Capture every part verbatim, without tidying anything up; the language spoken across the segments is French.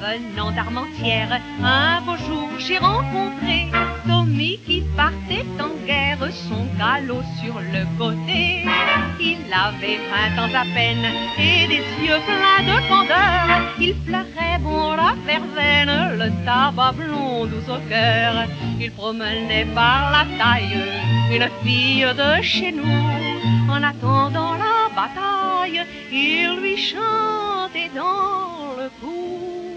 Venant d'Armentières, un beau jour j'ai rencontré Tommy qui partait en guerre, son galop sur le côté. Il avait vingt ans à peine et des yeux pleins de candeur. Il fleurait bon la verveine, le tabac blond doux au cœur. Il promenait par la taille une fille de chez nous. En attendant la bataille, il lui chantait dans le cou.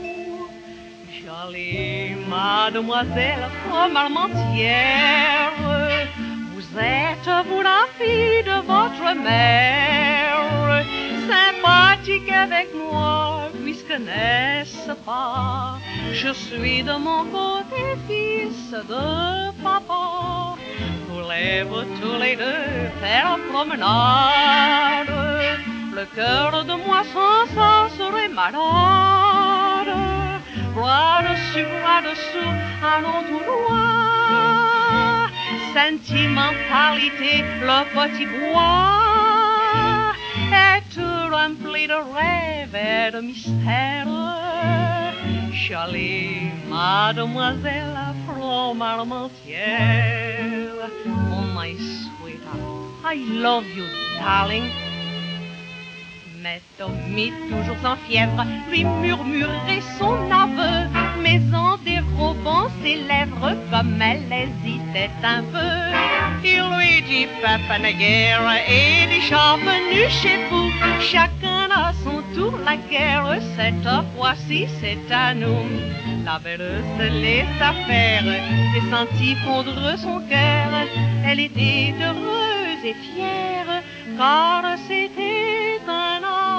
Jolie mademoiselle from Armentières, vous êtes vous la fille de votre mère, sympathique avec moi, puisque n'est-ce pas, je suis de mon côté fils de papa. Voulez-vous tous les deux faire la promenade? Le cœur de moi sans ça serait malade. Bras dessus, bras dessous, allons tout droit. Sentimentalité, le petit bois est tout rempli de rêves et de mystères. Jolie mademoiselle from Armentières. Oh my sweetheart, I love you, darling. Mais Tommy, toujours en fièvre, lui murmurait son aveu, mais en dérobant ses lèvres comme elle hésitait un peu. Il lui dit papa n'est guère et déjà venu chez vous. Chacun à son tour la guerre, cette fois-ci c'est à nous. La belle se laissa faire et sentit fondre son cœur. Elle était heureuse et fière car c'était un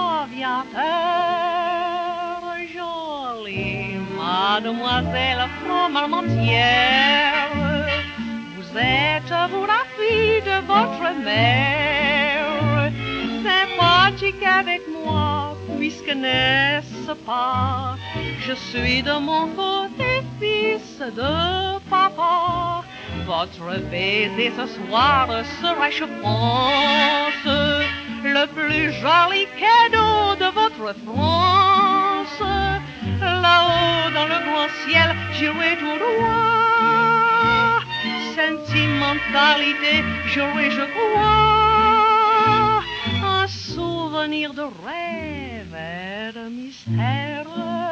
aviateur. Jolie mademoiselle from Armentières, vous êtes vous la fille de votre mère, sympathique avec moi, puisque n'est-ce pas, je suis de mon côté fils de papa. Votre baiser ce soir sera, je pense, le plus joli cadeau de votre France. Là-haut dans le grand ciel, j'irai tout droit. Sentimentalité, j'aurai, je crois, un souvenir de rêve et de mystère.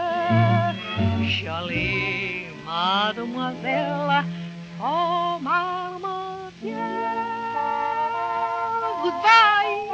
Jolie mademoiselle, oh, Armentières. Goodbye.